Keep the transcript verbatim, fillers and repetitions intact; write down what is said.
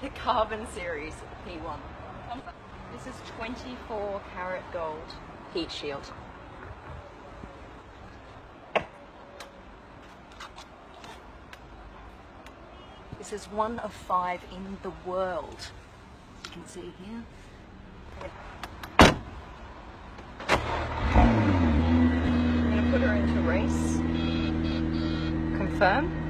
the Carbon Series P one. This is twenty-four karat gold heat shield. This is one of five in the world. You can see here. I'm going to put her into race. Confirm.